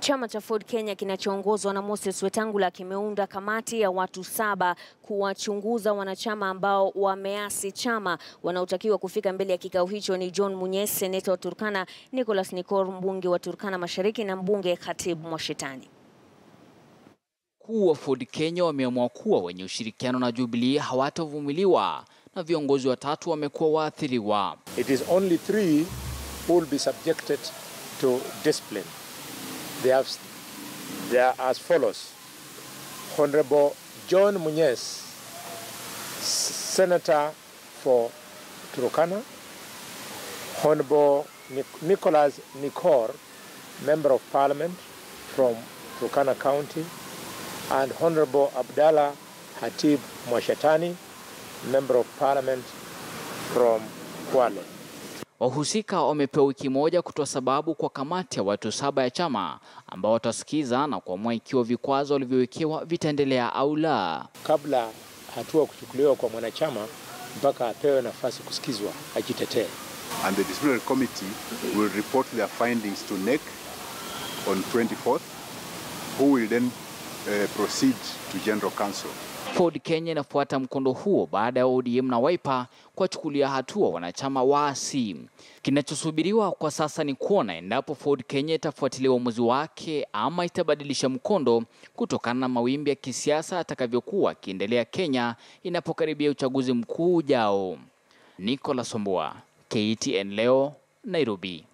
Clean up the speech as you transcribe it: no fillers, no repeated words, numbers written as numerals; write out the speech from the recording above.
Chama cha Ford Kenya kinachoongozwa na Moses Wetangula kimeunda kamati ya watu 7 kuwachunguza wanachama ambao wameasi chama. Wanaotakiwa kufika mbele ya kikao hicho ni John Munyes, seneta wa Turkana, Nicholas Nikor, mbunge wa Turkana Mashariki, na mbunge Khatib Mwashetani. Wakuu wa Ford Kenya wameamua kuwa wenye ushirikiano na Jubilee hawatavumiliwa na viongozi watatu wamekuwa waathiriwa. It is only 3 who will be subjected to discipline. They are as follows: Honorable John Munyes, Senator for Turkana; Honorable Nicholas Nikor, Member of Parliament from Turkana County; and Honorable Abdallah Khatib Mwashetani, Member of Parliament from Kwale. Wahusika wamepewa wiki moja kutoa sababu kwa kamati ya watu 7 ya chama ambao watasikiza na kuamua ikiwa vikwazo walivyowekewa vitaendelea au la. Kabla hatua kuchukuliwa kwa mwanachama mpaka apewe nafasi kusikizwa ajitetee. And the disciplinary committee will report their findings to NEC on 24th, who will then proceed to General Council. Ford Kenya inafuata mkondo huo baada ya ODM na Wiper kuwachukulia hatua wanachama waasi. Kinachosubiriwa kwa sasa ni kuona endapo Ford Kenya itafuatilia uamuzi wake ama itabadilisha mkondo kutokana na mawimbi ya kisiasa atakavyokuwa akiendelea Kenya inapokaribia uchaguzi mkuu ujao. Nicholas Omboa, KTN leo, Nairobi.